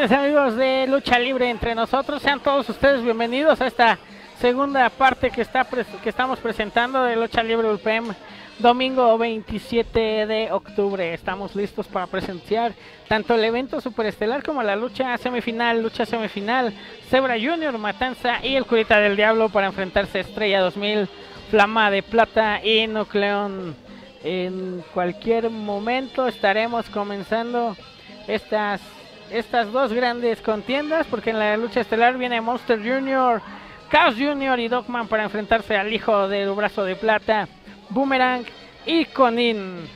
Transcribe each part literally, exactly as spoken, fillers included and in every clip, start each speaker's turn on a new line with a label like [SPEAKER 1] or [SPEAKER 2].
[SPEAKER 1] tardes, amigos de Lucha Libre Entre Nosotros. Sean todos ustedes bienvenidos a esta segunda parte que, está que estamos presentando de Lucha Libre U L P E M. Domingo veintisiete de octubre. Estamos listos para presenciar tanto el evento superestelar como la lucha semifinal, lucha semifinal, Zebra Junior, Matanza y el Curita del Diablo para enfrentarse a Estrella dos mil, Flama de Plata y Nucleón. En cualquier momento estaremos comenzando estas, estas dos grandes contiendas, porque en la lucha estelar viene Monster Junior, Chaos Junior y Dogman para enfrentarse al hijo del brazo de plata, Boomerang y Conin.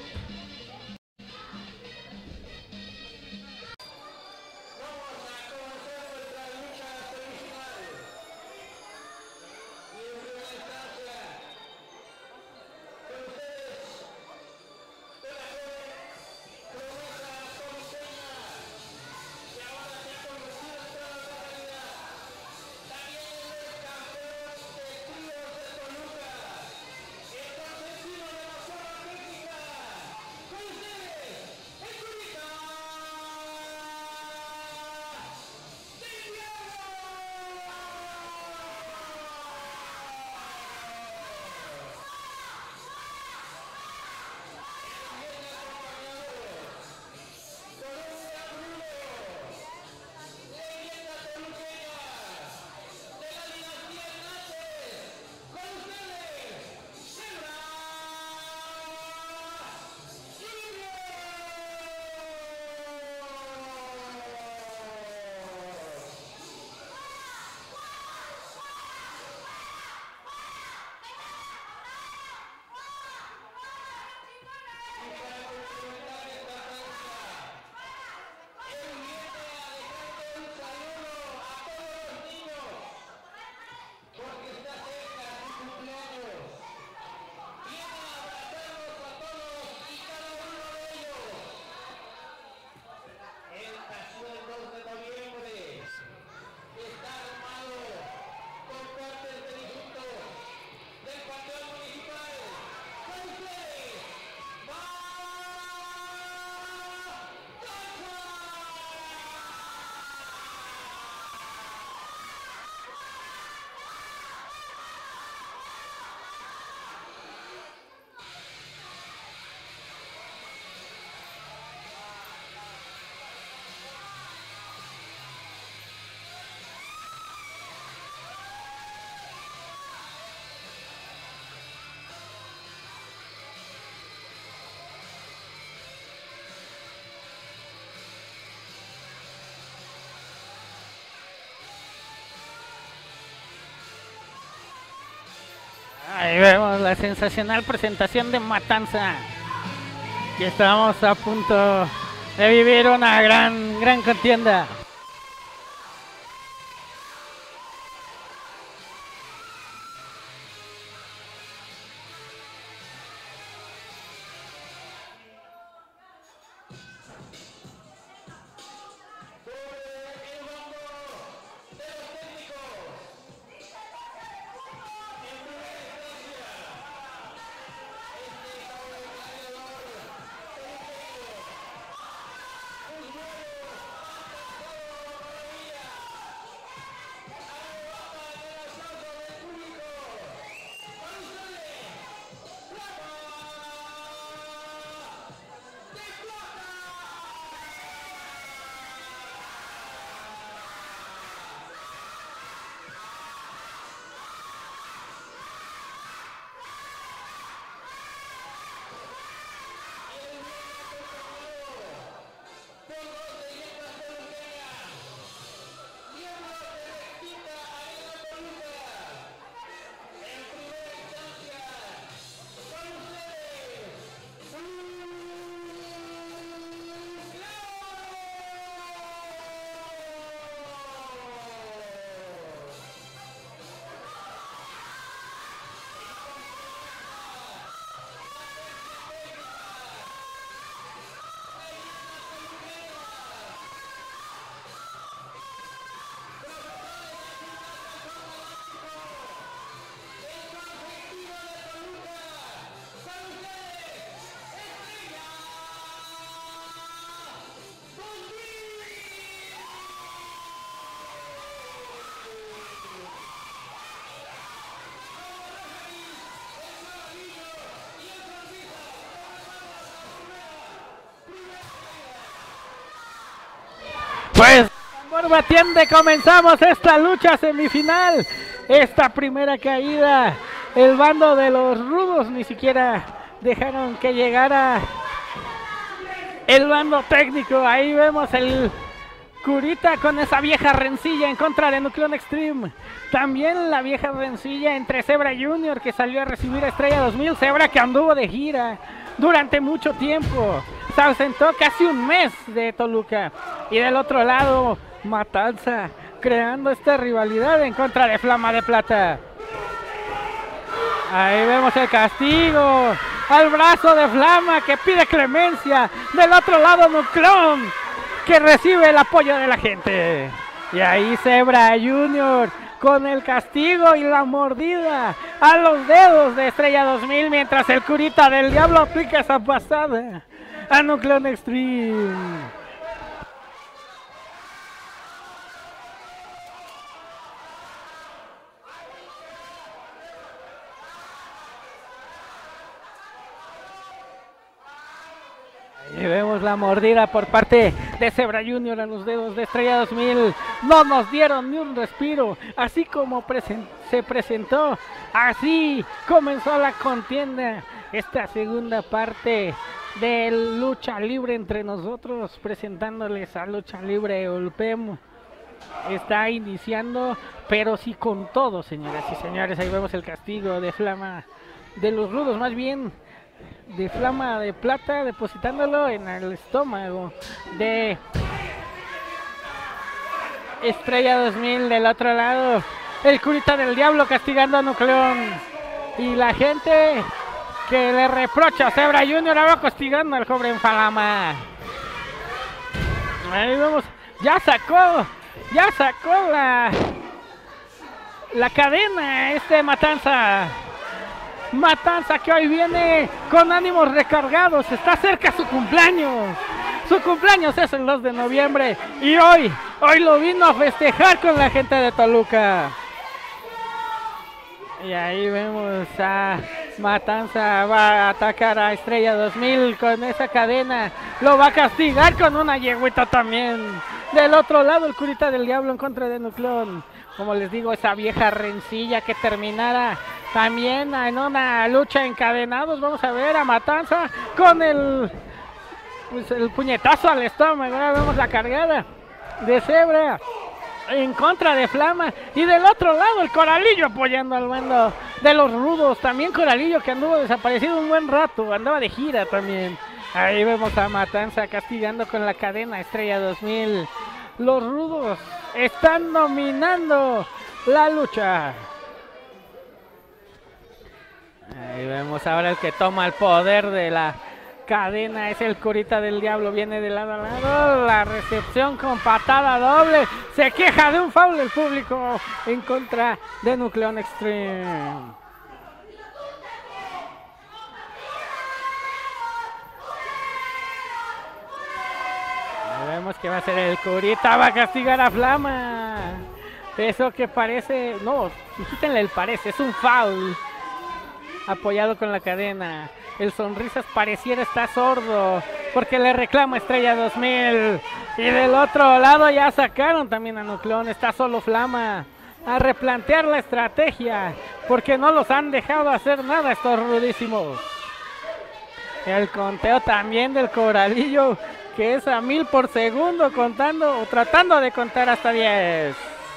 [SPEAKER 1] Ahí vemos la sensacional presentación de Matanza. Y estamos a punto de vivir una gran, gran contienda. batiente, comenzamos esta lucha semifinal. Esta primera caída, el bando de los rudos ni siquiera dejaron que llegara el bando técnico. Ahí vemos el Curita con esa vieja rencilla en contra de Nucleon Extreme. También la vieja rencilla entre Zebra Junior, que salió a recibir a Estrella dos mil. Zebra que anduvo de gira durante mucho tiempo, se ausentó casi un mes de Toluca. Y del otro lado, Matanza, creando esta rivalidad en contra de Flama de Plata. Ahí vemos el castigo al brazo de Flama, que pide clemencia. Del otro lado, Nucleon, que recibe el apoyo de la gente. Y ahí Zebra Junior con el castigo y la mordida a los dedos de Estrella dos mil, mientras el Curita del Diablo aplica esa pasada a Nucleon Extreme. Y vemos la mordida por parte de Zebra Junior a los dedos de Estrella dos mil. No nos dieron ni un respiro. Así como presen se presentó, así comenzó la contienda. Esta segunda parte de lucha libre entre nosotros, presentándoles a Lucha Libre Ulpem. Está iniciando, pero sí con todo, señoras y señores. Ahí vemos el castigo de Flama, de los rudos más bien, de Flama de Plata, depositándolo en el estómago de Estrella dos mil. Del otro lado, el Curita del Diablo castigando a Nucleon. Y la gente que le reprocha a Zebra Junior ahora castigando al joven Flama. Ahí vemos, ya sacó, ya sacó la, la cadena este Matanza. Matanza que hoy viene con ánimos recargados. Está cerca su cumpleaños. Su cumpleaños es el dos de noviembre. Y hoy, hoy lo vino a festejar con la gente de Toluca. Y ahí vemos a Matanza. Va a atacar a Estrella dos mil con esa cadena. Lo va a castigar con una yegüita también. Del otro lado, el Curita del Diablo en contra de Nucleon. Como les digo, esa vieja rencilla que terminara también en una lucha encadenados. Vamos a ver a Matanza con el, pues el puñetazo al estómago. Ahora vemos la cargada de Zebra en contra de Flama. Y del otro lado, el Coralillo apoyando al bando de los rudos. También Coralillo, que anduvo desaparecido un buen rato, andaba de gira también. Ahí vemos a Matanza castigando con la cadena Estrella dos mil. Los rudos están dominando la lucha. Ahí vemos ahora el que toma el poder de la cadena es el Curita del Diablo. Viene de lado a lado, la recepción con patada doble. Se queja de un foul el público en contra de Nucleon Extreme. Vemos que va a ser el Curita, va a castigar a Flama. Eso que parece, no, quítenle el parece, es un foul. Apoyado con la cadena. El Sonrisas pareciera estar sordo porque le reclama Estrella dos mil. Y del otro lado ya sacaron también a Nucleon. Está solo Flama a replantear la estrategia porque no los han dejado hacer nada estos rudísimos. El conteo también del Coralillo, que es a mil por segundo, contando o tratando de contar hasta diez.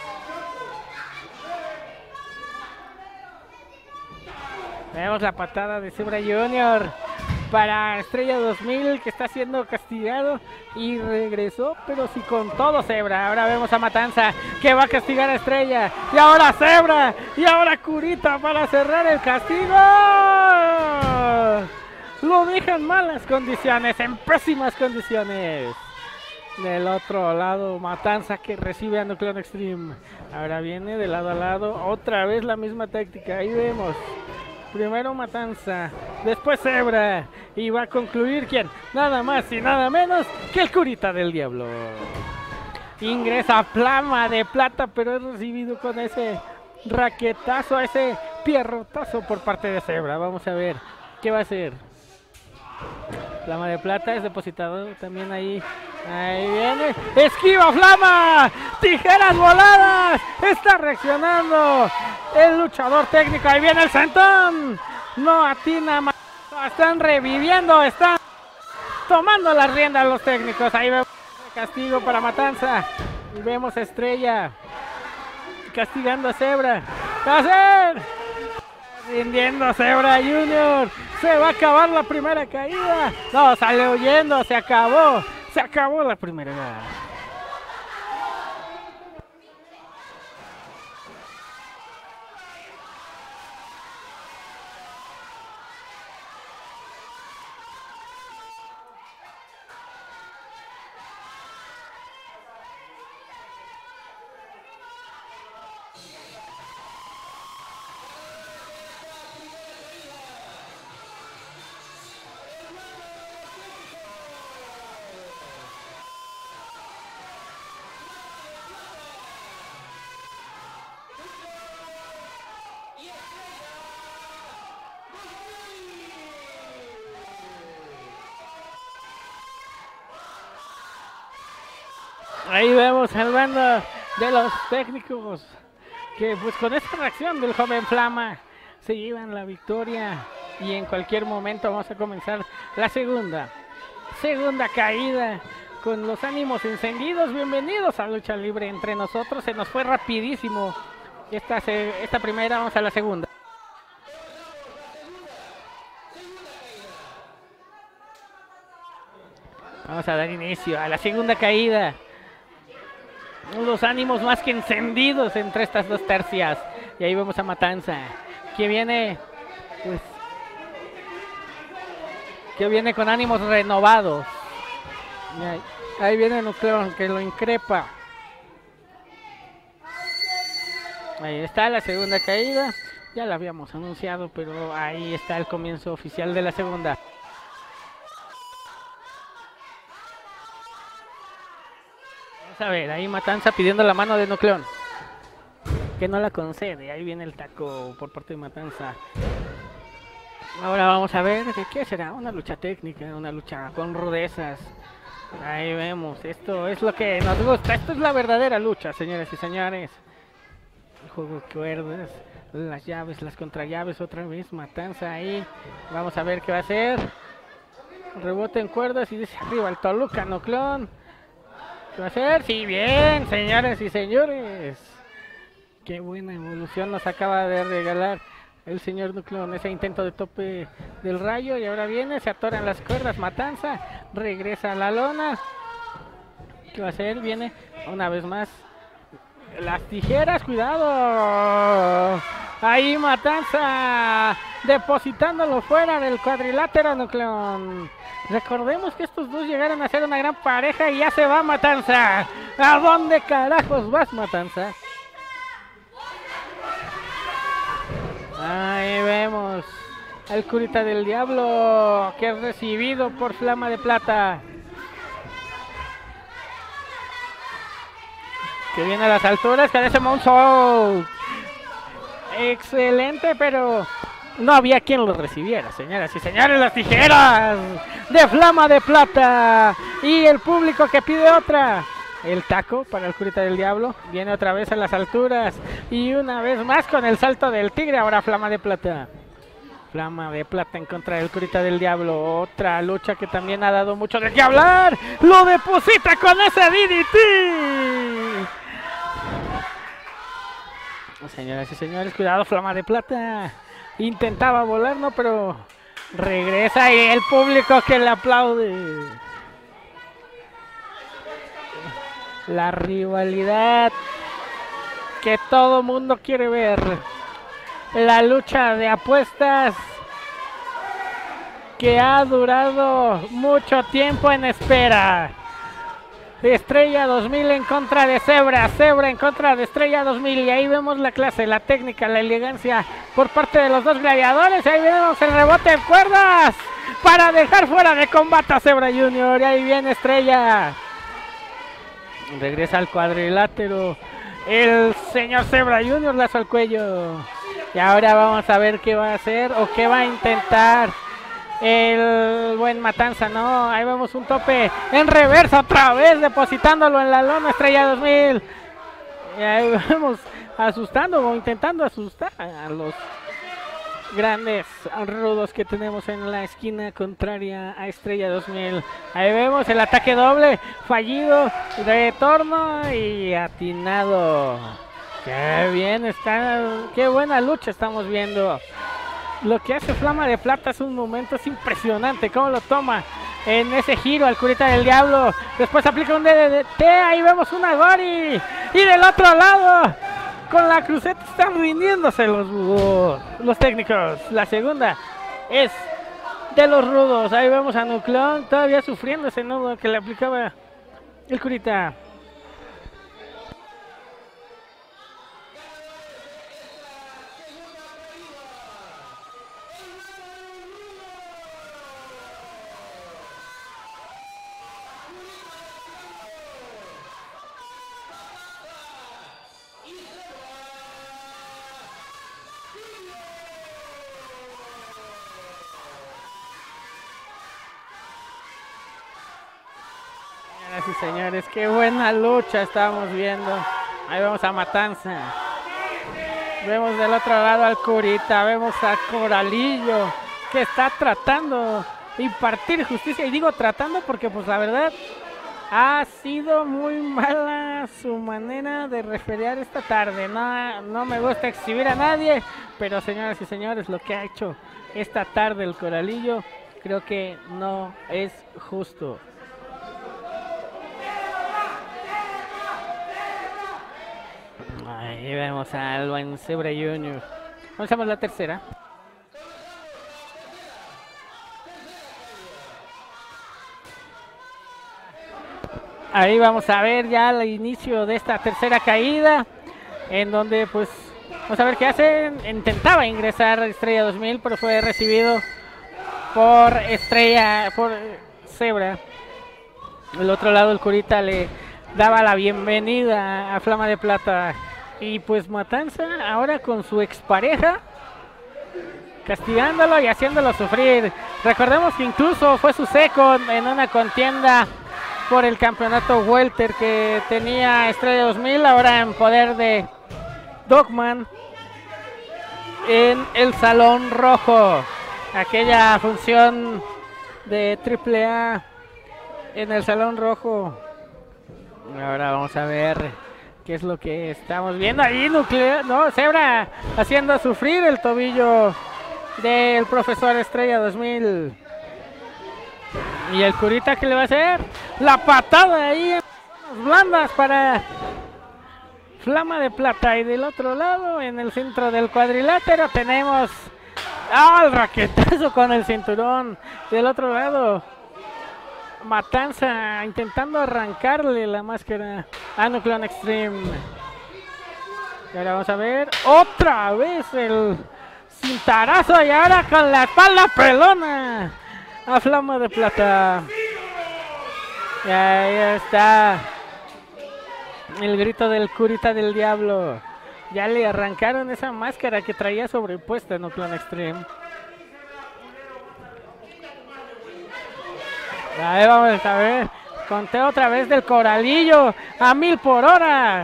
[SPEAKER 1] Vemos la patada de Zebra Junior para Estrella dos mil, que está siendo castigado y regresó, pero sí con todo Zebra. Ahora vemos a Matanza que va a castigar a Estrella. Y ahora Zebra, y ahora Curita para cerrar el castigo. Lo dejan en malas condiciones, en pésimas condiciones. Del otro lado, Matanza que recibe a Nucleon Extreme. Ahora viene de lado a lado, otra vez la misma táctica. Ahí vemos. Primero Matanza, después Zebra. Y va a concluir, ¿quién? Nada más y nada menos que el Curita del Diablo. Ingresa Flama de Plata, pero es recibido con ese raquetazo, ese pierrotazo por parte de Zebra. Vamos a ver qué va a hacer. Flama de Plata es depositado también ahí. Ahí viene. Esquiva Flama. Tijeras voladas. Está reaccionando el luchador técnico. Ahí viene el sentón. No atina. Están reviviendo. Están tomando las riendas los técnicos. Ahí vemos el castigo para Matanza. Y vemos a Estrella castigando a Zebra. ¿Qué va a hacer? Rindiendo a Zebra Junior. Se va a acabar la primera caída. No, sale huyendo. Se acabó. Se acabó la primera. Ahí vemos al bando de los técnicos que pues con esta reacción del joven Flama se llevan la victoria y en cualquier momento vamos a comenzar la segunda segunda caída con los ánimos encendidos. Bienvenidos a Lucha Libre Entre Nosotros. Se nos fue rapidísimo esta, esta primera, vamos a la segunda. Vamos a dar inicio a la segunda caída. Los ánimos más que encendidos entre estas dos tercias. Y ahí vemos a Matanza, que viene, pues, que viene con ánimos renovados. Y ahí, ahí viene Nucleón, que lo increpa. Ahí está la segunda caída. Ya la habíamos anunciado, pero ahí está el comienzo oficial de la segunda. A ver, ahí Matanza pidiendo la mano de Nucleón, que no la concede. Ahí viene el taco por parte de Matanza. Ahora vamos a ver de qué será. Una lucha técnica, una lucha con rudezas. Ahí vemos, esto es lo que nos gusta. Esto es la verdadera lucha, señoras y señores. El juego de cuerdas, las llaves, las contrallaves otra vez. Matanza ahí. Vamos a ver qué va a hacer. Rebote en cuerdas y dice arriba el Toluca Nucleón. ¿Qué va a hacer? Sí, bien, señores y señores. Qué buena evolución nos acaba de regalar el señor Nucleón. Ese intento de tope del rayo. Y ahora viene, se atoran las cuerdas. Matanza regresa a la lona. ¿Qué va a hacer? Viene una vez más. Las tijeras, cuidado. Ahí Matanza depositándolo fuera del cuadrilátero Nucleón. Recordemos que estos dos llegaron a ser una gran pareja y ya se va Matanza. ¿A dónde carajos vas, Matanza? Ahí vemos al Curita del Diablo, que es recibido por Flama de Plata, que viene a las alturas, que hace Moonsault. Excelente, pero no había quien lo recibiera, señoras y señores. Las tijeras de Flama de Plata y el público que pide otra. El taco para el Curita del Diablo. Viene otra vez a las alturas y una vez más con el salto del tigre. Ahora Flama de Plata. Flama de Plata en contra del Curita del Diablo. Otra lucha que también ha dado mucho de qué hablar. Lo deposita con ese D D T. Señoras y señores, cuidado, Flama de Plata. Intentaba volar, no, pero regresa y el público que le aplaude. La rivalidad que todo mundo quiere ver. La lucha de apuestas que ha durado mucho tiempo en espera. Estrella dos mil en contra de Zebra, Zebra en contra de Estrella dos mil. Y ahí vemos la clase, la técnica, la elegancia por parte de los dos gladiadores. Ahí vemos el rebote en cuerdas para dejar fuera de combate a Zebra Junior. Y ahí viene Estrella. Regresa al cuadrilátero el señor Zebra Junior, lazo al cuello. Y ahora vamos a ver qué va a hacer o qué va a intentar el buen Matanza, no, ahí vemos un tope en reversa otra vez, depositándolo en la lona Estrella dos mil. Y ahí vemos asustando o intentando asustar a los grandes rudos que tenemos en la esquina contraria a Estrella dos mil. Ahí vemos el ataque doble, fallido, retorno y atinado. Qué bien está, qué buena lucha estamos viendo. Lo que hace Flama de Plata es un momento es impresionante, cómo lo toma en ese giro al Curita del Diablo. Después aplica un D D T, ahí vemos una Gori. Y del otro lado, con la cruceta están rindiéndose los, uh, los técnicos. La segunda es de los rudos. Ahí vemos a Nucleón todavía sufriendo ese nudo que le aplicaba el Curita. Señoras y señores, qué buena lucha estamos viendo. Ahí vemos a Matanza. Vemos del otro lado al Curita. Vemos a Coralillo, que está tratando de impartir justicia. Y digo tratando porque pues la verdad ha sido muy mala su manera de referear esta tarde. No, no me gusta exhibir a nadie, pero señoras y señores, lo que ha hecho esta tarde el Coralillo creo que no es justo. Ahí vemos al buen Zebra junior Comenzamos la tercera. Ahí vamos a ver ya el inicio de esta tercera caída, en donde pues vamos a ver qué hace. Intentaba ingresar Estrella dos mil, pero fue recibido por Estrella, por Zebra. Del otro lado el Curita le daba la bienvenida a Flama de Plata. Y pues Matanza ahora con su expareja castigándolo y haciéndolo sufrir. Recordemos que incluso fue su second en una contienda por el campeonato welter que tenía Estrella dos mil, ahora en poder de Dogman en el Salón Rojo. Aquella función de triple A en el Salón Rojo. Ahora vamos a ver qué es lo que estamos viendo ahí. Nuclear, no, Zebra haciendo sufrir el tobillo del profesor Estrella dos mil. Y el Curita, ¿qué le va a hacer? La patada ahí en las blandas para Flama de Plata. Y del otro lado, en el centro del cuadrilátero, tenemos ¡ah! El raquetazo con el cinturón. Del otro lado, Matanza intentando arrancarle la máscara a Nucleon Extreme. Y ahora vamos a ver otra vez el cintarazo y ahora con la espalda pelona a Flama de Plata. Y ahí está el grito del Curita del Diablo. Ya le arrancaron esa máscara que traía sobrepuesta en Nucleon Extreme. Ahí vamos a ver, conteo otra vez del Coralillo a mil por hora.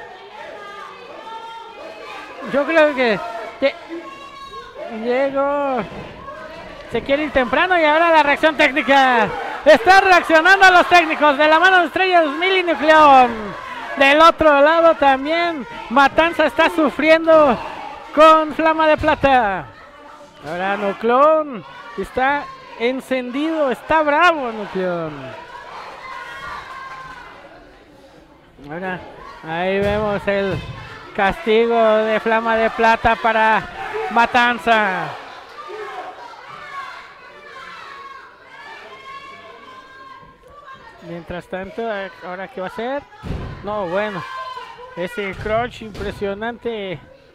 [SPEAKER 1] Yo creo que, que llegó, se quiere ir temprano y ahora la reacción técnica. Están reaccionando a los técnicos de la mano de Estrella dos mil y Nucleón. Del otro lado también Matanza está sufriendo con Flama de Plata. Ahora Nucleón está encendido, está bravo Nucleón. Ahora ahí vemos el castigo de Flama de Plata para Matanza. Mientras tanto, ahora qué va a hacer. No, bueno, ese crunch impresionante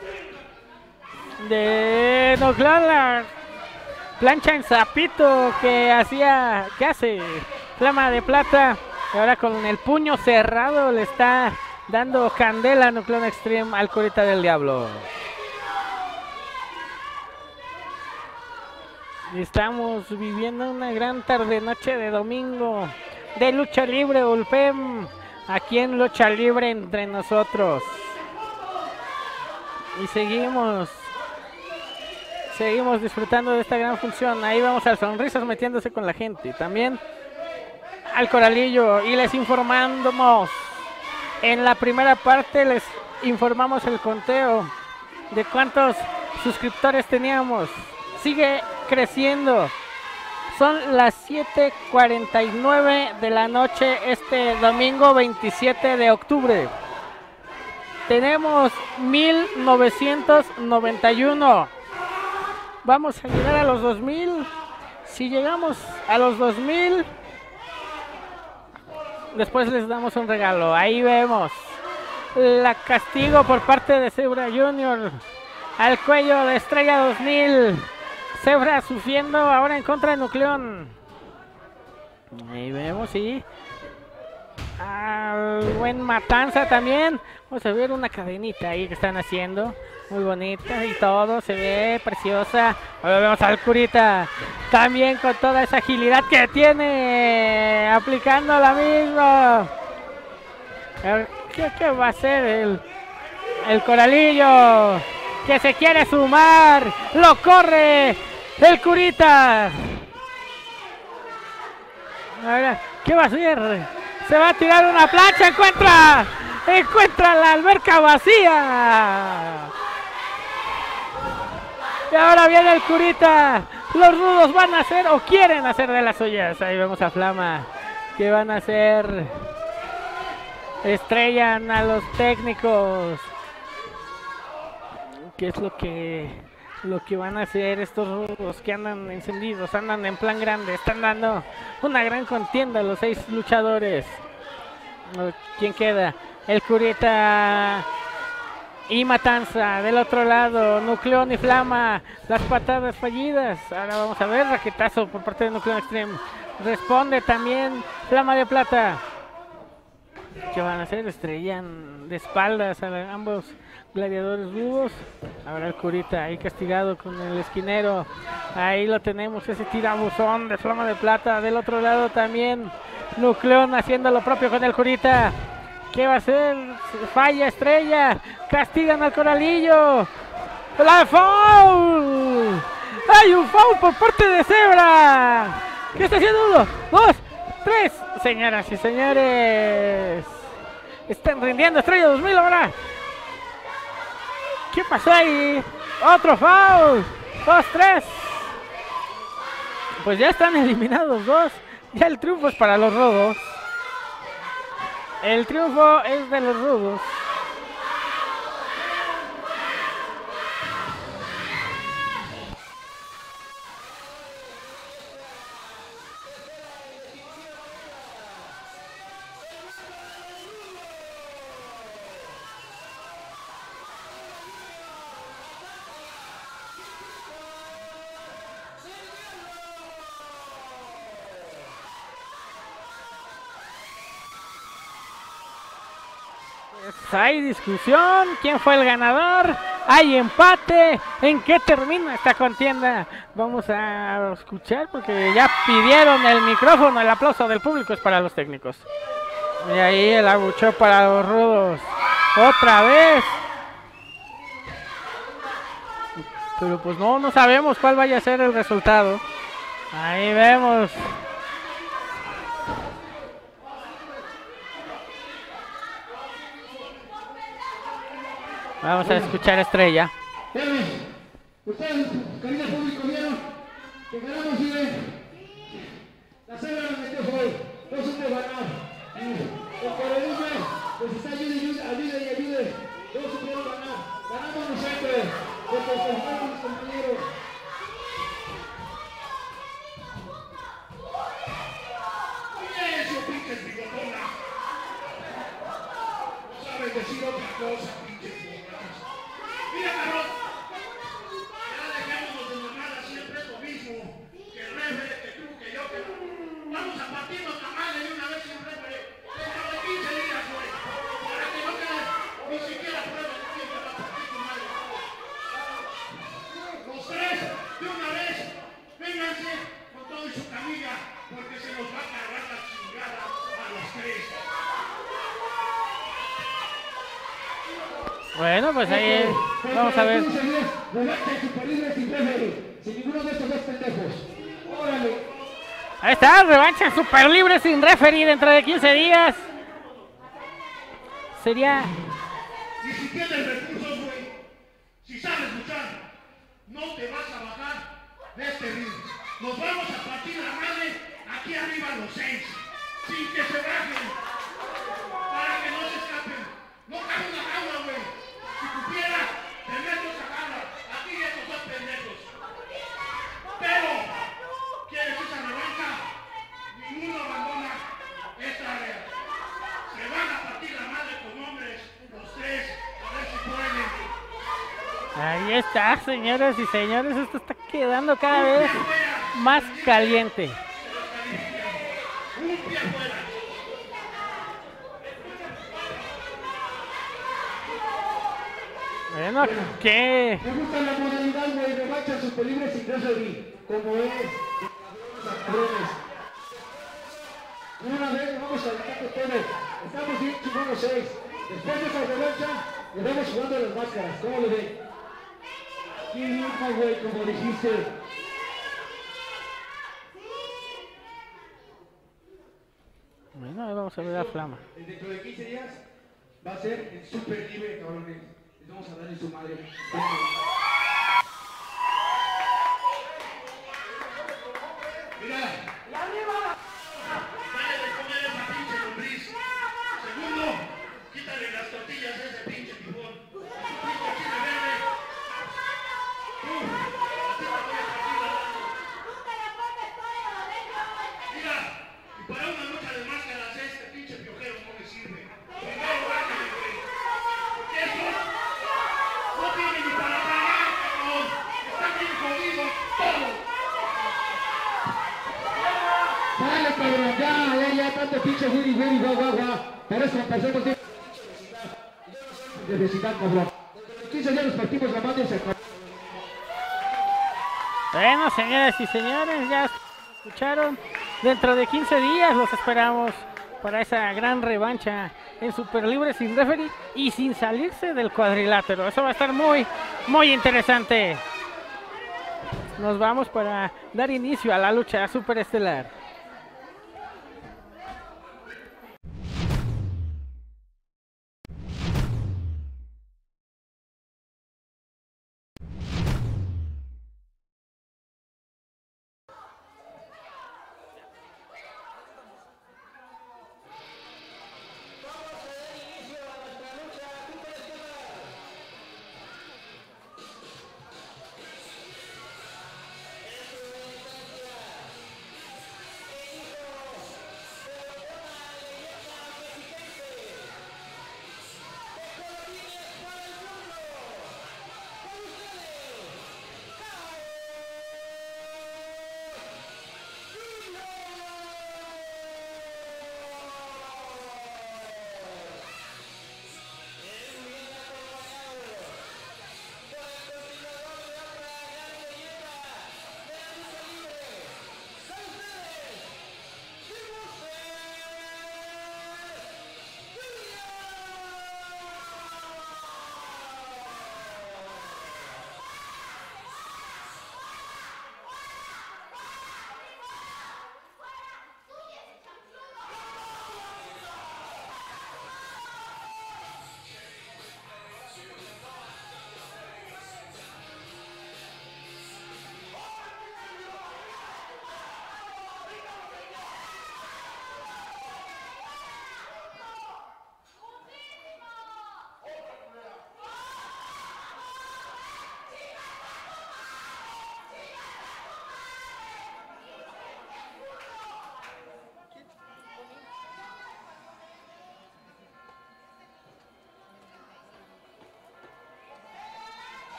[SPEAKER 1] de Nucleón, la plancha en zapito que hacía, que hace Flama de Plata. Y ahora con el puño cerrado le está dando candela a Nucleon Extreme al Curita del Diablo. Estamos viviendo una gran tarde noche de domingo de lucha libre U L P E M, aquí en Lucha Libre Entre Nosotros. Y seguimos, seguimos disfrutando de esta gran función. Ahí vamos al Sonrisas metiéndose con la gente, también al Coralillo. Y les informamos, en la primera parte les informamos el conteo de cuántos suscriptores teníamos. Sigue creciendo. Son las siete cuarenta y nueve de la noche este domingo veintisiete de octubre. Tenemos mil novecientos noventa y uno. Vamos a llegar a los dos mil. Si llegamos a los dos mil, después les damos un regalo. Ahí vemos la castigo por parte de Zebra Junior al cuello de Estrella dos mil. Zebra sufriendo ahora en contra de Nucleón. Ahí vemos, sí. Al buen Matanza también. Vamos a ver una cadenita ahí que están haciendo. Muy bonita y todo, se ve preciosa. Ahora vemos al Curita también con toda esa agilidad que tiene, aplicando la misma. ¿Qué, qué va a hacer el, el Coralillo? Que se quiere sumar, lo corre el Curita. Ahora, ¿qué va a hacer? Se va a tirar una plancha, encuentra, encuentra la alberca vacía. Y ahora viene el Curita. Los rudos van a hacer o quieren hacer de las suyas. Ahí vemos a Flama que van a hacer. Estrellan a los técnicos. ¿Qué es lo que lo que van a hacer estos rudos que andan encendidos, andan en plan grande? Están dando una gran contienda los seis luchadores. ¿Quién queda? El Curita y Matanza. Del otro lado, Nucleón y Flama. Las patadas fallidas. Ahora vamos a ver, raquetazo por parte de Nucleón Extreme. Responde también Flama de Plata. ¿Qué van a hacer? Estrellan de espaldas a ambos gladiadores vivos. Ahora el Curita ahí castigado con el esquinero. Ahí lo tenemos, ese tirabuzón de Flama de Plata. Del otro lado también Nucleón haciendo lo propio con el Curita. ¿Qué va a hacer? Falla Estrella. Castigan al Coralillo. ¡La foul! ¡Hay un foul por parte de Zebra! ¿Qué está haciendo? Uno, dos, tres. Señoras y señores, están rindiendo Estrella dos mil ahora. ¿Qué pasó ahí? Otro foul. Dos, tres. Pues ya están eliminados dos. Ya el triunfo es para los rudos. El triunfo es de los rudos. Hay discusión, ¿quién fue el ganador? Hay empate, ¿en qué termina esta contienda? Vamos a escuchar porque ya pidieron el micrófono, el aplauso del público es para los técnicos. Y ahí el abucheo para los rudos, otra vez. Pero pues no, no sabemos cuál vaya a ser el resultado. Ahí vemos. Vamos a escuchar a Estrella.
[SPEAKER 2] Ustedes, querido público, vieron que ganamos y la Zebra nos metió hoy. No supe ganar. El Coralillo, pues está ayude, ayude y ayude. No supieron ganar. Ganamos nosotros, porque se fueron mis compañeros. Oye, eso pinches bigotona. No saben decir otra cosa, pinches bigotonas. Mira, cabrón. Ya dejémonos de mamada, siempre es lo mismo. Que el refere, que tú, que yo, que vamos a partirnos la madre de una vez sin refere. Dentro de quince días, güey. Para que no quede ni siquiera.
[SPEAKER 1] pues ahí vamos a ver. Ahí está, revancha super libre sin referee dentro de quince días. Sería...
[SPEAKER 2] Si tienes recursos, güey, si sabes luchar, no te vas a bajar de este ring. Nos vamos a partir la madre aquí arriba los seis, sin que se bajen, para que no se escapen. No cabe una jaula, güey. Si pudiera, te meto esa jaula. Aquí estos dos pendejos. Pero, ¿quieres esa revancha? Ninguno abandona esta área. Se van a partir la madre con hombres, los tres, a ver si pueden.
[SPEAKER 1] Ahí está, señoras y señores, esto está quedando cada vez más caliente. Bueno, ¿qué?
[SPEAKER 2] Me gusta la modalidad, güey, revancha super libre sin referee, como es, cabrones. Una vez vamos a dejar todo, estamos bien chupados seis. Después de esa revancha, le vamos jugando las máscaras, ¿cómo lo ven? Qué rico, güey, como dijiste.
[SPEAKER 1] Bueno, ahí vamos a ver la flama.
[SPEAKER 2] Dentro de quince días va a ser el super libre, cabrones. Les vamos a dar en su madre. Mira. ¡La arriba! Vaya de comer esa pinche lombriz. Segundo, quítale las tortillas a ese pinche tibón. Su pinche chile verde. Tú, así te voy a partir la mano. Mira, y para una lucha de máscaras este pinche piojero no me sirve. Primero bájale, güey. Porque eso no tiene ni para pagar, cabrón. Está bien jodido todo. Dale, cabrón, ya, ya, ya, tanto pinche Willy, Willy, guau, guau, guau. Por eso empecemos de necesidad, cabrón. quince días nos partimos la madre y se acabó.
[SPEAKER 1] Bueno, señoras y señores, ya escucharon. Dentro de quince días los esperamos para esa gran revancha en super libre sin referee y sin salirse del cuadrilátero. Eso va a estar muy, muy interesante. Nos vamos para dar inicio a la lucha superestelar.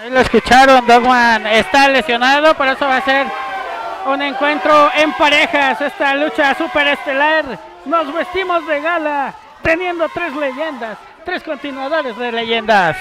[SPEAKER 1] Ahí lo escucharon, Dogman está lesionado, por eso va a ser un encuentro en parejas, esta lucha superestelar. Nos vestimos de gala, teniendo tres leyendas, tres continuadores de leyendas.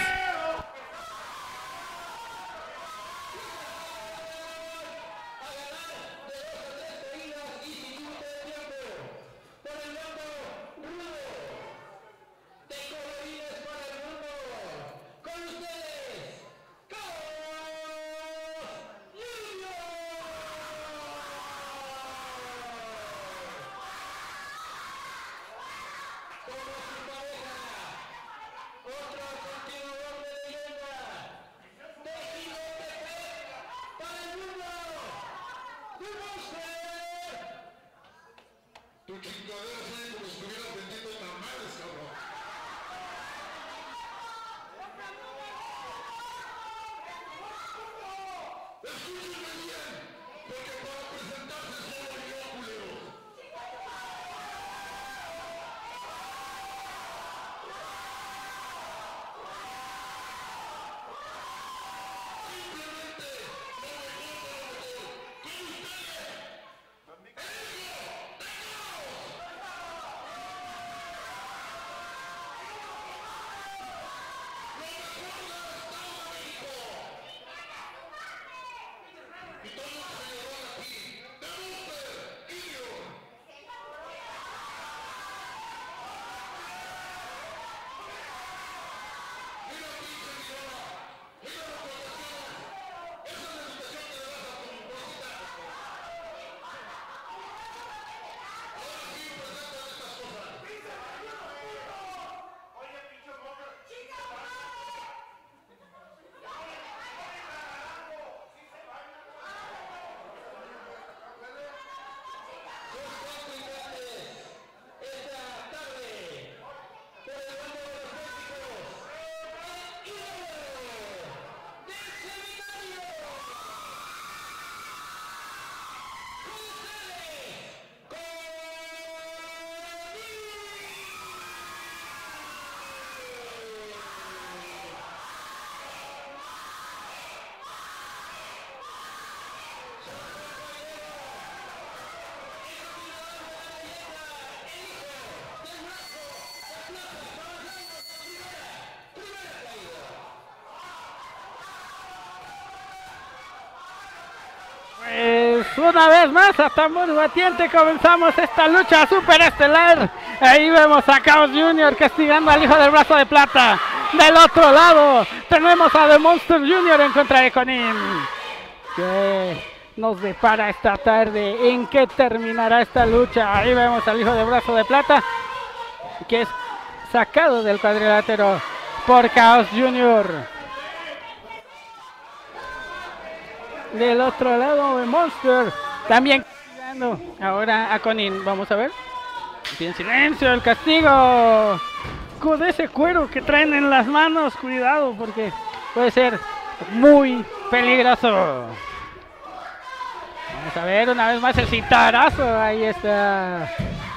[SPEAKER 1] Pues una vez más, a tambor batiente, comenzamos esta lucha superestelar. Ahí vemos a Chaos junior castigando al hijo del brazo de plata. Del otro lado tenemos a The Monster junior en contra de Conin. ¿Qué nos depara esta tarde? ¿En qué terminará esta lucha? Ahí vemos al hijo del brazo de plata, que es sacado del cuadrilátero por Chaos junior Del otro lado de Monster también castigando ahora a Conin. Vamos a ver. En silencio el castigo con ese cuero que traen en las manos. Cuidado porque puede ser muy peligroso. Vamos a ver una vez más el cintarazo. Ahí está.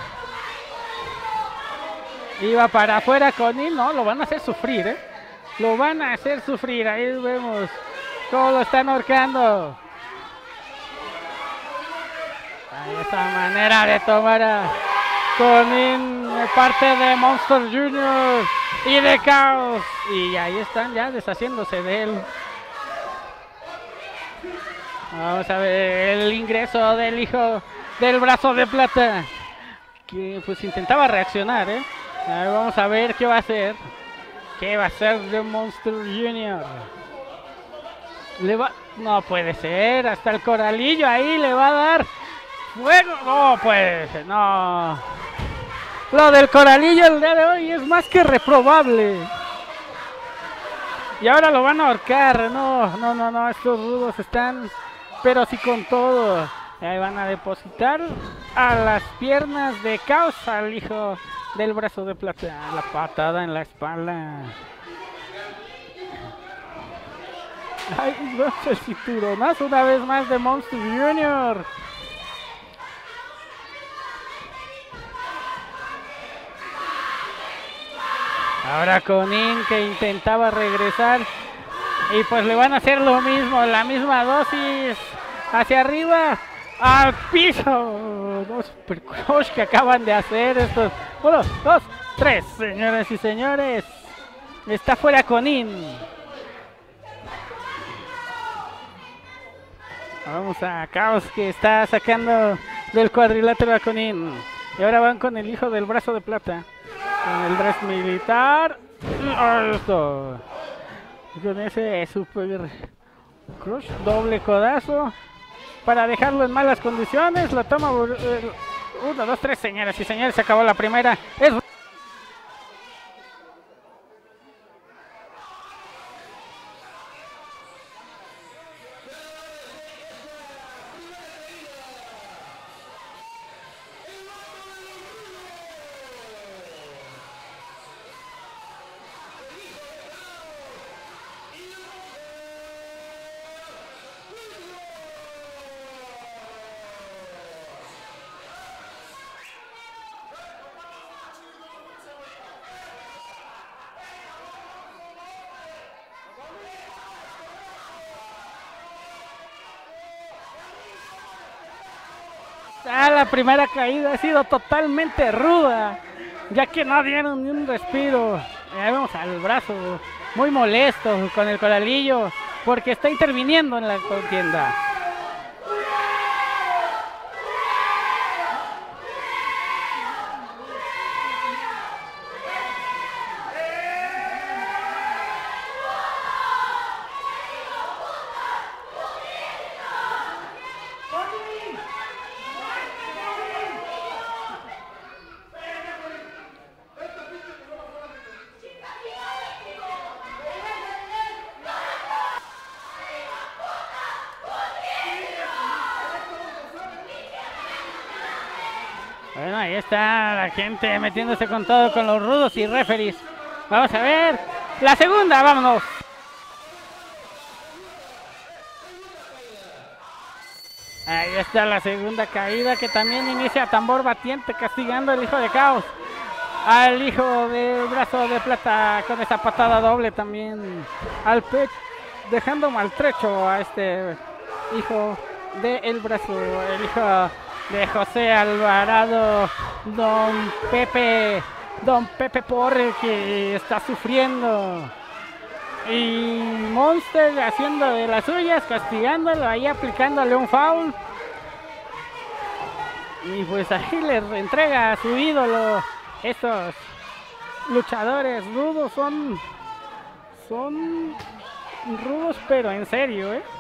[SPEAKER 1] Iba para afuera Conin. No, lo van a hacer sufrir, ¿eh? Lo van a hacer sufrir. Ahí vemos cómo lo están ahorcando. Ahí esta manera de tomar a Conin de parte de Monster junior y de Chaos. Y ahí están ya deshaciéndose de él. Vamos a ver el ingreso del hijo del brazo de plata, que pues intentaba reaccionar, ¿eh? A ver, vamos a ver qué va a hacer. ¿Qué va a hacer de Monster junior? Le va... No puede ser, hasta el coralillo ahí le va a dar fuego. No puede ser, no. Lo del coralillo el día de hoy es más que reprobable. Y ahora lo van a ahorcar. No, no, no, no, estos rudos están, pero sí con todo. Ahí van a depositar a las piernas de Chaos al hijo del brazo de plata. La patada en la espalda. Ay, no, el cinturonazo una vez más de Monster junior Ahora Conin, que intentaba regresar Y pues le van a hacer lo mismo, la misma dosis hacia arriba, al piso. Dos super crush que acaban de hacer estos. Uno, dos, tres, señoras y señores. Está fuera Conin. Vamos a Caos, que está sacando del cuadrilátero a Conin. Y ahora van con el hijo del brazo de plata. Con el dress militar. Esto. Con ese super crush, doble codazo. Para dejarlo en malas condiciones. Lo toma. Uno, dos, tres, señoras y señores. Se acabó la primera. Es Ah, la primera caída ha sido totalmente ruda, ya que no dieron ni un respiro. Ya vemos al brazo muy molesto con el coralillo, porque está interviniendo en la contienda. Bueno, ahí está la gente metiéndose con todo, con los rudos y referees. Vamos a ver la segunda, vámonos. Ahí está la segunda caída, que también inicia tambor batiente, castigando al hijo de Caos. Al hijo del brazo de plata con esa patada doble también al pecho, dejando maltrecho a este hijo del brazo, el hijo de José Alvarado, Don Pepe, Don Pepe Porre, que está sufriendo. Y Monster haciendo de las suyas, castigándolo, ahí aplicándole un foul. Y pues ahí le entrega a su ídolo. Estos luchadores rudos son, son rudos, pero en serio, ¿eh?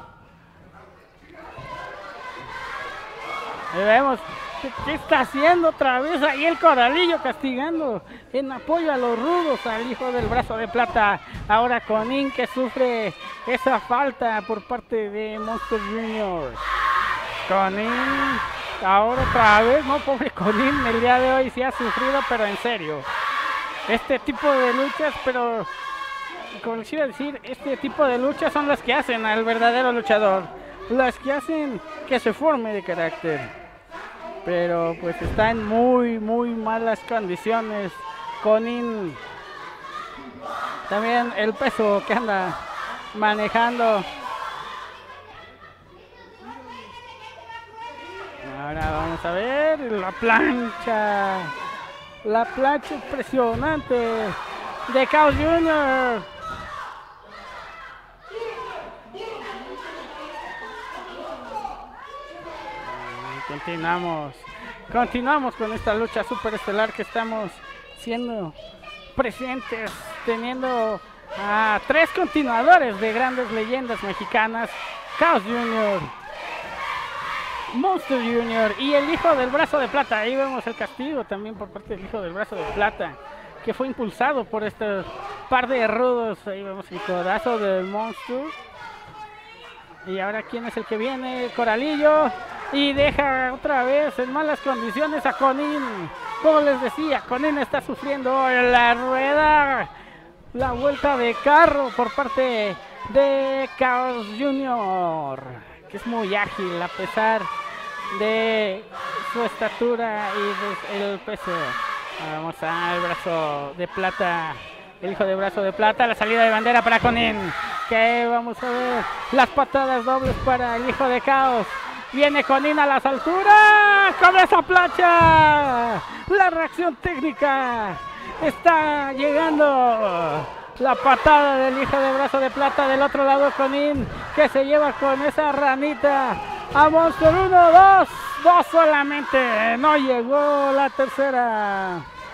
[SPEAKER 1] Y vemos ¿qué, qué está haciendo otra vez ahí el coralillo, castigando en apoyo a los rudos al hijo del brazo de plata. Ahora Conin, que sufre esa falta por parte de Monster Junior. Conin, ahora otra vez, no, pobre Conin, el día de hoy sí ha sufrido, pero en serio. Este tipo de luchas, pero como les iba a decir, este tipo de luchas son las que hacen al verdadero luchador, las que hacen que se forme de carácter. Pero pues está en muy, muy malas condiciones Conin. También el peso que anda manejando. Ahora vamos a ver la plancha. La plancha impresionante de Chaos Junior Continuamos, continuamos con esta lucha superestelar que estamos siendo presentes, teniendo a tres continuadores de grandes leyendas mexicanas: Chaos Junior, Monster Junior y el hijo del brazo de plata. Ahí vemos el castigo también por parte del hijo del brazo de plata, que fue impulsado por este par de rudos. Ahí vemos el codazo del Monster. Y ahora, ¿quién es el que viene? Coralillo. Y deja otra vez en malas condiciones a Conin. Como les decía, Conin está sufriendo la rueda, la vuelta de carro por parte de Chaos Junior, que es muy ágil a pesar de su estatura y el peso. Vamos al brazo de plata, el hijo de brazo de plata, la salida de bandera para Conin. que vamos a ver las patadas dobles para el hijo de Caos. Viene Conin a las alturas, con esa plancha. La reacción técnica está llegando. La patada del hijo de brazo de plata. Del otro lado Conin, que se lleva con esa ranita a Monster. Uno, dos, dos solamente. No llegó la tercera.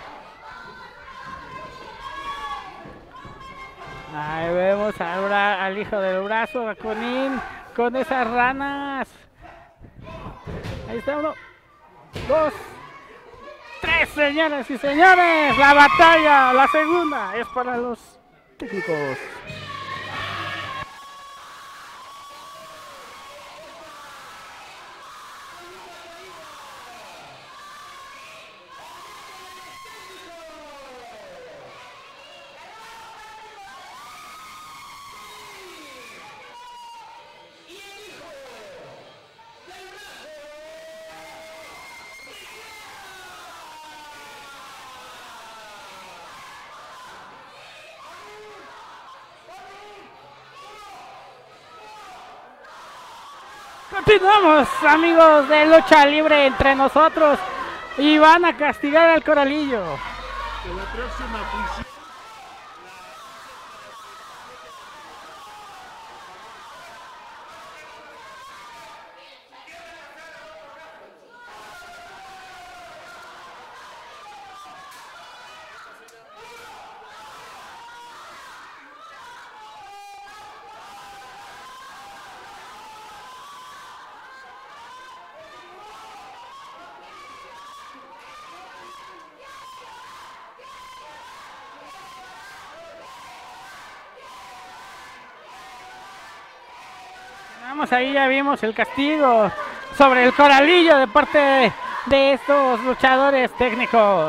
[SPEAKER 1] Ahí vemos al, al hijo del brazo, a Conin, con esas ranas. Ahí está uno, dos, tres, señoras y señores. La batalla, la segunda, es para los técnicos. Continuamos, amigos de lucha libre entre nosotros, y van a castigar al Coralillo.
[SPEAKER 3] En la próxima función.
[SPEAKER 1] Vamos, ahí ya vimos el castigo sobre el Coralillo de parte de estos luchadores técnicos.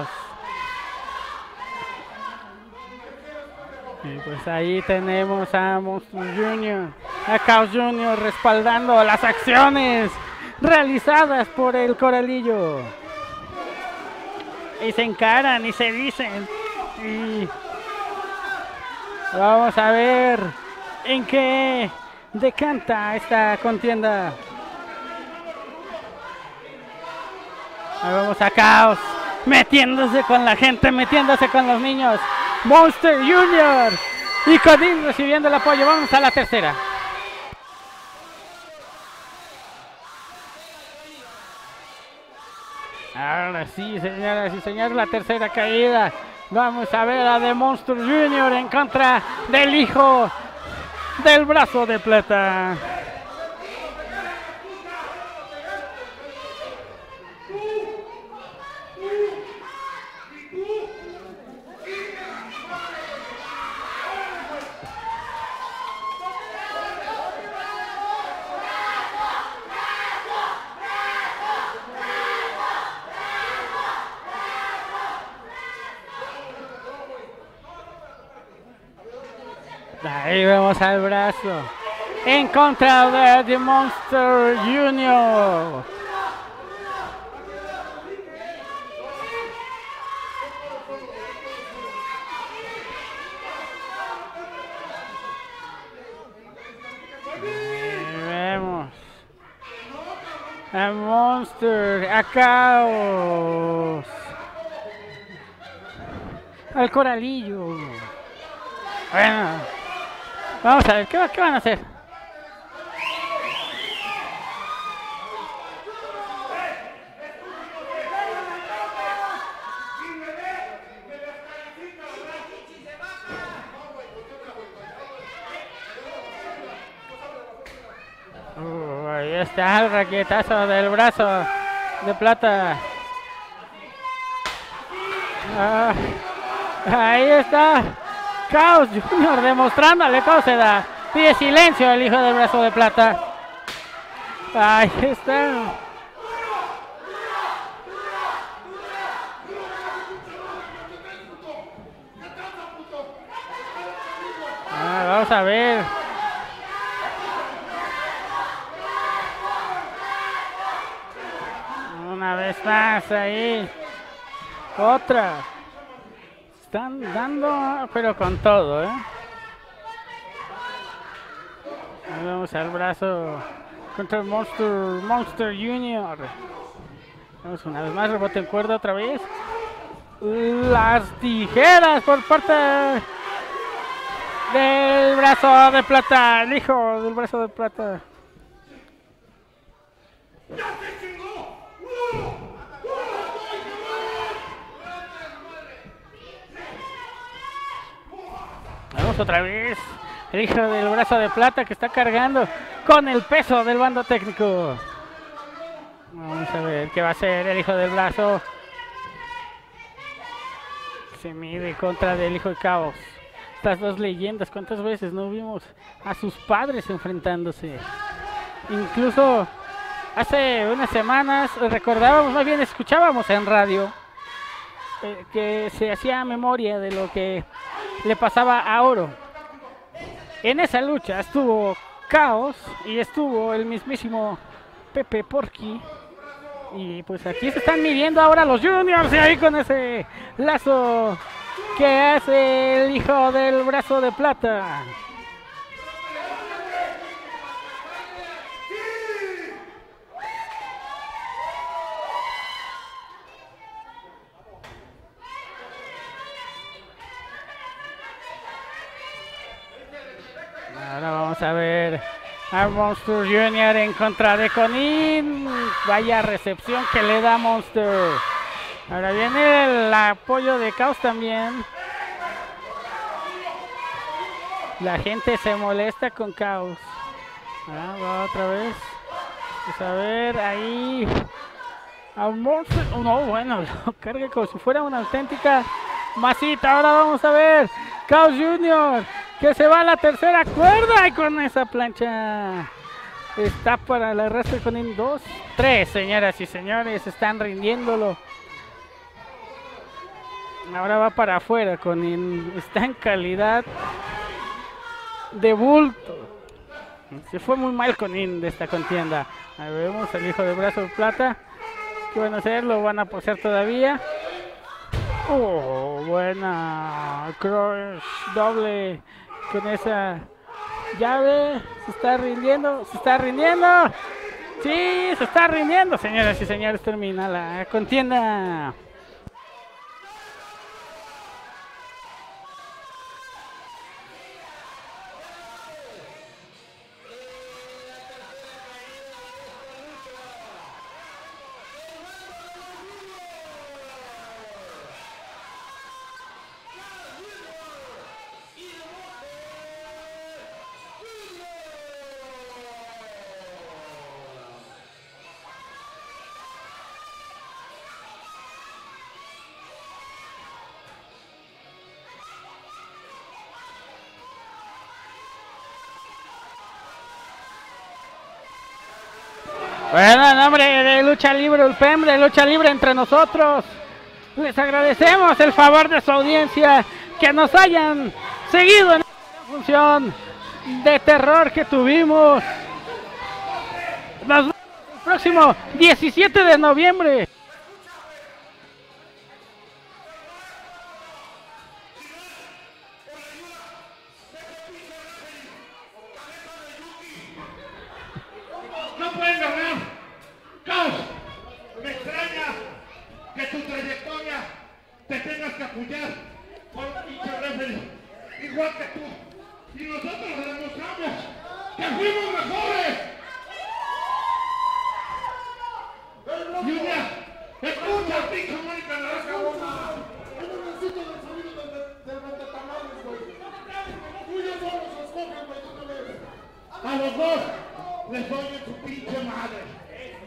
[SPEAKER 1] Y pues ahí tenemos a Monster Junior, a Chaos Junior respaldando las acciones realizadas por el Coralillo. Y se encaran y se dicen. Y vamos a ver en qué decanta esta contienda. Ahí vamos a Caos metiéndose con la gente, metiéndose con los niños. Monster Junior y Conin recibiendo el apoyo. Vamos a la tercera. Ahora sí, señoras y señores, la tercera caída. Vamos a ver a The Monster Junior en contra del hijo del brazo de plata. Ahí vemos al brazo en contra de The Monster Junior. Ahí vemos a Monster, a Caos, al Coralillo. Bueno, vamos a ver, ¿qué, qué van a hacer? Uh, ahí está el raquetazo del brazo de plata. Ah, ahí está Chaos Junior demostrándole cómo se da. Pide silencio el hijo del brazo de plata. Ahí está. Ah, vamos a ver. Una vez más ahí. Otra. Están dando, pero con todo, ¿eh? Vamos al brazo contra el Monster, Monster Junior. Vamos una vez más, rebote en cuerda otra vez. Las tijeras por parte del brazo de plata, el hijo del brazo de plata. Vamos otra vez. El hijo del brazo de plata que está cargando con el peso del bando técnico. Vamos a ver qué va a hacer el hijo del brazo. Se mide contra del hijo de Caos. Estas dos leyendas, ¿cuántas veces no vimos a sus padres enfrentándose? Incluso hace unas semanas recordábamos, más bien escuchábamos en radio eh, que se hacía memoria de lo que le pasaba a Oro. En esa lucha estuvo Caos y estuvo el mismísimo Pepe Porky. Y pues aquí se están midiendo ahora los Juniors y ahí con ese lazo que hace el hijo del brazo de plata. Ahora vamos a ver a Monster Junior en contra de Conin. Vaya recepción que le da Monster. Ahora viene el apoyo de Caos también. La gente se molesta con Caos. Ah, va otra vez. Vamos a ver ahí. A Monster. Oh, no, bueno, lo carga como si fuera una auténtica masita. Ahora vamos a ver Caos Junior que se va a la tercera cuerda y con esa plancha está para el arrastre con un dos, tres, señoras y señores, están rindiéndolo. Ahora va para afuera con in, está en calidad de bulto. Se fue muy mal con in de esta contienda. Ahí vemos al hijo de brazo de plata. ¿Qué van a hacer? Lo van a poseer todavía. Oh, buena crush doble con esa llave. Se está rindiendo, se está rindiendo. Sí, se está rindiendo, señoras y señores. Termina la contienda. Bueno, en nombre de Lucha Libre U L P E M, de Lucha Libre Entre Nosotros, les agradecemos el favor de su audiencia, que nos hayan seguido en esta función de terror que tuvimos. Nos vemos el próximo diecisiete de noviembre.
[SPEAKER 2] No pueden ganar. Caos, me extraña que tu trayectoria te tengas que apoyar por un pinche referee igual que tú. Y nosotros le demostramos que fuimos mejores. Julia, escucha, pinche Mónica Naranja.
[SPEAKER 4] Yo no necesito del sonido del, del vendetamales, güey. Tú y yo solo nos escogen, güey, tú no ves.
[SPEAKER 2] A los dos les doy en su pinche madre.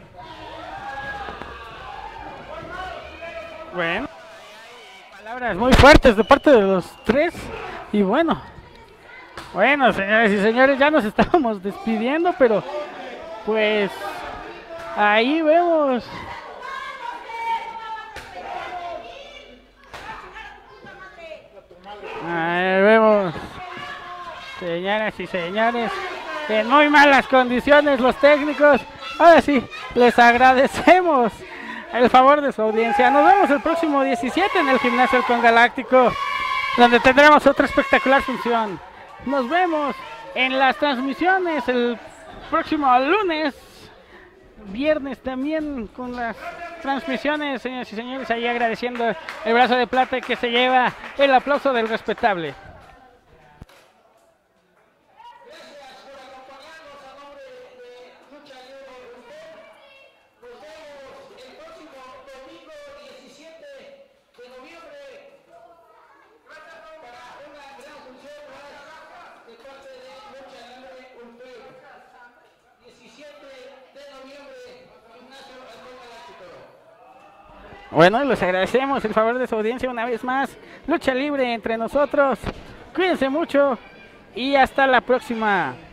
[SPEAKER 1] Bueno, palabras muy fuertes de parte de los tres. Y bueno, bueno, señores y señores, ya nos estábamos despidiendo, pero pues ahí vemos. Ahí vemos, señoras y señores, en muy malas condiciones los técnicos. Ahora sí, les agradecemos el favor de su audiencia. Nos vemos el próximo diecisiete en el Gimnasio Halcón Galáctico, donde tendremos otra espectacular función. Nos vemos en las transmisiones el próximo lunes, viernes también con las transmisiones, señores y señores, ahí agradeciendo el brazo de plata que se lleva el aplauso del respetable. Bueno, les agradecemos el favor de su audiencia una vez más. Lucha libre entre nosotros. Cuídense mucho y hasta la próxima.